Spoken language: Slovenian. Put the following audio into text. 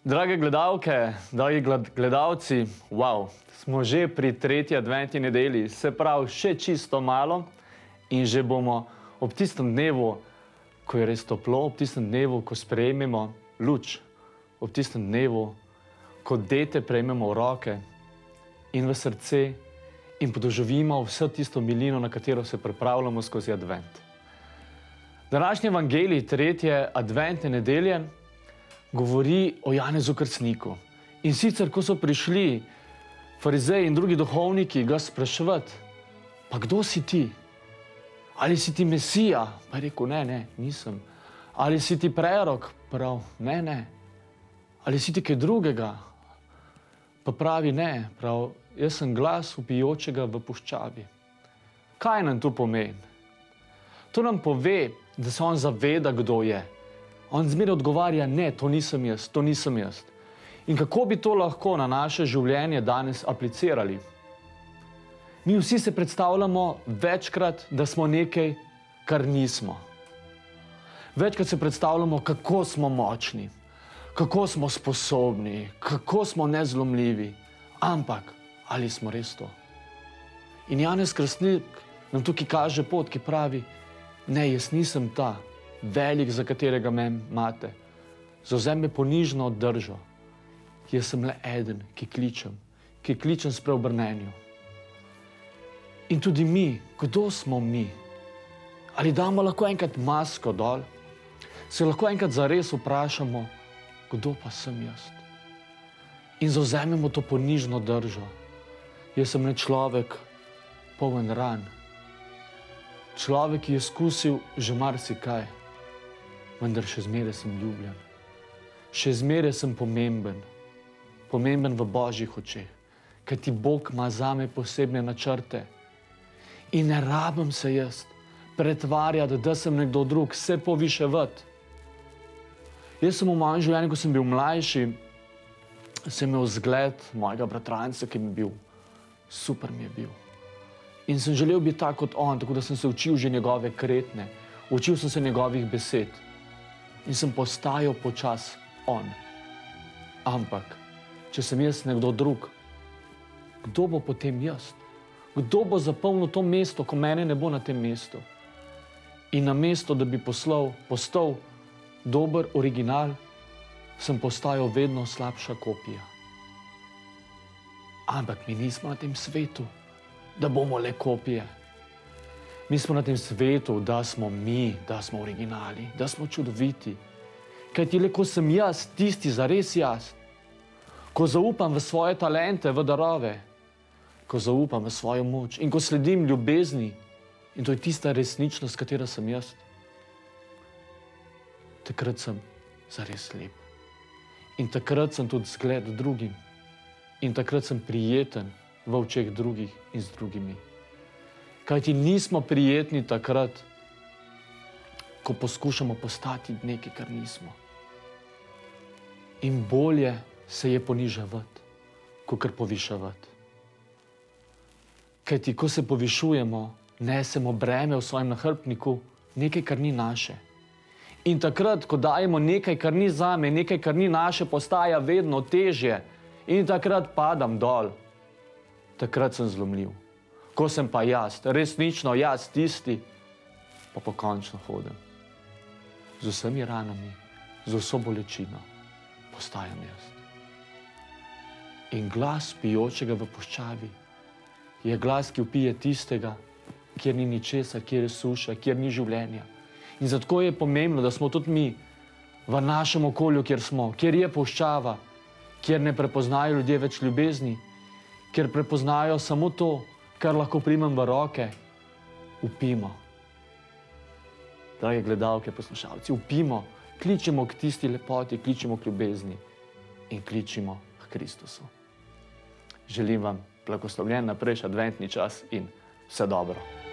Drage gledalke, dragi gledalci, wow, smo že pri tretji adventni nedelji, se pravi še čisto malo in že bomo ob tistem dnevu, ko je res toplo, ob tistem dnevu, ko sprejmemo luč, ob tistem dnevu, ko dete prejmemo v roke in v srce in podoživimo vso tisto milino, na katero se pripravljamo skozi advent. Današnji evangelij tretje adventne nedelje govori o Janezu Krstniku. In sicer, ko so prišli farizeji in drugi duhovniki ga spraševati, pa kdo si ti? Ali si ti Mesija? Pa je rekel, ne, nisem. Ali si ti prerok? Prav, ne. Ali si ti kaj drugega? Pa pravi, ne, prav, jaz sem glas vpijočega v puščavi. Kaj nam to pomeni? To nam pove, da se on zaveda, kdo je. On zmeraj odgovarja, ne, to nisem jaz. In kako bi to lahko na naše življenje danes aplicirali? Mi vsi se predstavljamo večkrat, da smo nekaj, kar nismo. Večkrat se predstavljamo, kako smo močni, kako smo sposobni, kako smo nezlomljivi. Ampak, ali smo res to? In Janez Krstnik nam tukaj kaže pot, ki pravi, ne, jaz nisem ta velik, za katerega me imate. Zavzem me ponižno držo. Jaz sem le eden, ki kličem s preobrnenju. In tudi mi, kdo smo mi? Ali damo lahko enkrat masko dol? Se lahko enkrat zares vprašamo, kdo pa sem jaz? In zavzememo to ponižno držo. Jaz sem le človek, poln ran. Človek, ki je izkusil že marsikaj. Vendar še zmeraj sem ljubljen. Še zmeraj sem pomemben. Pomemben v Božjih očeh. Kajti Bog ima zame posebne načrte. In ne rabim se jaz pretvarjati, da sem nekdo drug, se poviševati. Jaz sem v mojem življenju, ko sem bil mlajši, sem imel zgled mojega bratranca, ki mi je bil. Super mi je bil. In sem želel biti tak kot on, tako da sem se učil že njegove kretnje. Učil sem se njegovih besed. In sem postajal počas on. Ampak, če sem jaz nekdo drug, kdo bo potem jaz? Kdo bo zapolnil to mesto, ko mene ne bo na tem mestu? In namesto, da bi postal dober original, sem postajal vedno slabša kopija. Ampak mi nismo na tem svetu, da bomo le kopije. Mi smo na tem svetu, da smo mi, da smo originali, da smo čudoviti. Kajti le, ko sem jaz, tisti zares jaz, ko zaupam v svoje talente, v darove, ko zaupam v svojo moč in ko sledim ljubezni, in to je tista resničnost, katera sem jaz, takrat sem zares lep. In takrat sem tudi zgled drugim. In takrat sem prijeten v očeh drugih in z drugimi. Kajti nismo prijetni takrat, ko poskušamo postati nekaj, kar nismo. In bolje se je poniževati, kakor poviševati. Kajti, ko se povišujemo, nesemo breme v svojem nahrbtniku, nekaj, kar ni naše. In takrat, ko dajemo nekaj, kar ni zame, nekaj, kar ni naše, postaja vedno težje. In takrat padam dol. Takrat sem zlomljiv. Ko sem pa jaz, resnično jaz, tisti, pa pokončno hodim. Z vsemi ranami, z vso bolečino, postajam jaz. In glas pijočega v puščavi je glas, ki vpije tistega, kjer ni ničesar, kjer je suša, kjer ni življenja. In zato je pomembno, da smo tudi mi v našem okolju, kjer smo, kjer je puščava, kjer ne prepoznajo ljudje več ljubezni, kjer prepoznajo samo to, kar lahko primem v roke, vpimo. Drage gledalke, poslušalci, vpimo, kličemo k tisti lepoti, kličemo k ljubezni in kličemo k Kristusu. Želim vam blagoslovljen naprej adventni čas in vse dobro.